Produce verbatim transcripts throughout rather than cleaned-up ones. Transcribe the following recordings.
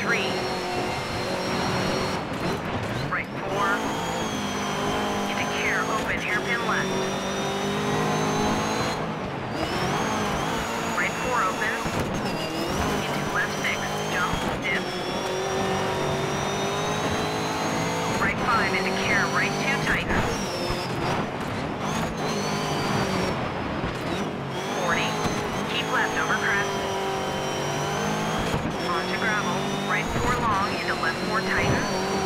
three. Right four. Into care, open, hairpin left. Right four open. Into left six, jump, dip. Right five into care, right two, tighten. forty. Keep left over crest. Onto gravel. Right four long into left four, tighten.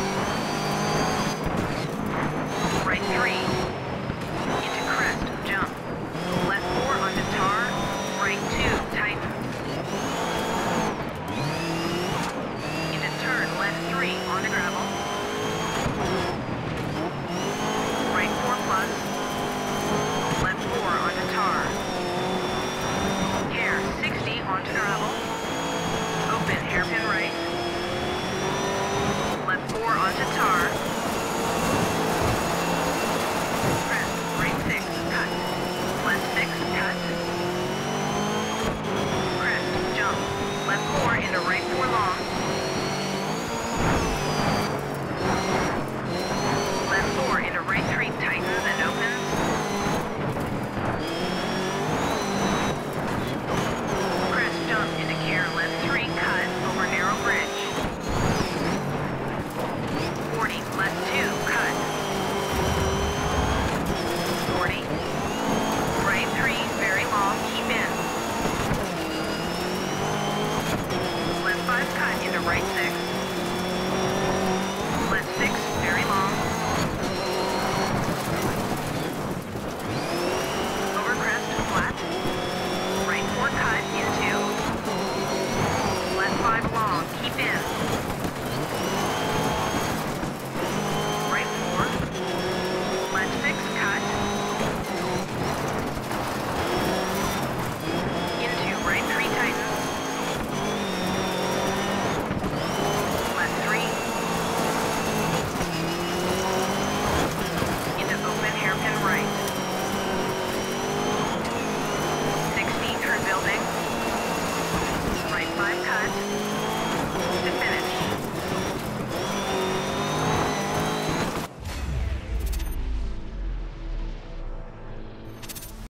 Right three. Into crest, jump. Left four onto tar. Right two, tighten. Into turn, left three onto gravel. Right four plus. Left four onto tar. Care, sixty onto gravel. Open, hairpin right. Left four onto tar. Crest, right six, cut. Left six, cut. Crest, jump. Left four into right four long. Left four into right three, tightens and opens. Crest, jump into care, left three, cut, over narrow bridge. forty, left two, cut. forty. Right three, very long, keep in. Left five, cut into right six.